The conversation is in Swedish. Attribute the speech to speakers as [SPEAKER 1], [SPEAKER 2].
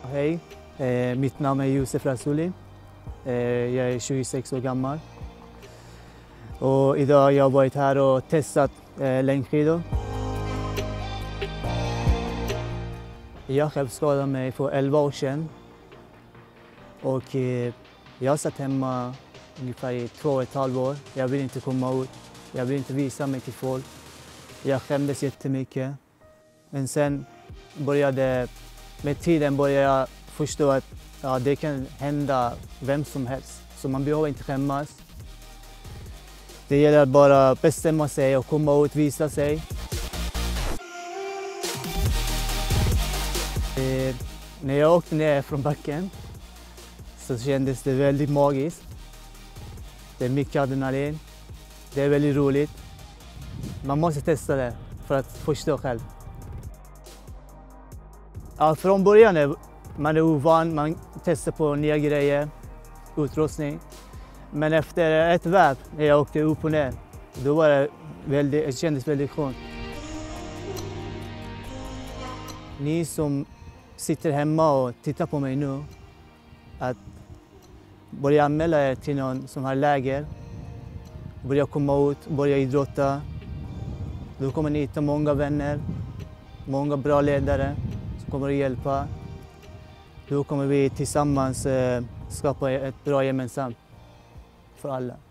[SPEAKER 1] Hej, mitt namn är Youssef Rassouli. Jag är 26 år gammal. Och idag har jag varit här och testat längdskidor. Jag själv skadade mig för 11 år sedan. Och jag satt hemma ungefär i 2,5 år. Jag ville inte komma ut. Jag ville inte visa mig till folk. Jag skämdes jättemycket. Men sen med tiden började jag förstå att det kan hända vem som helst. Så man behöver inte skämmas. Det gäller att bara bestämma sig och komma ut och visa sig. När jag åkte ner från backen så kändes det väldigt magiskt. Det är mycket adrenalin. Det är väldigt roligt. Man måste testa det för att förstå själv. Ja, från början är man ovan, man testar på nya grejer, utrustning. Men efter ett varv, när jag åkte upp och ner, då var det kändes väldigt skönt. Ni som sitter hemma och tittar på mig nu, att börja anmäla er till någon som har läger, börja komma ut, börja idrotta. Då kommer ni hitta många vänner, många bra ledare som kommer att hjälpa. Då kommer vi tillsammans skapa ett bra gemensamt för alla.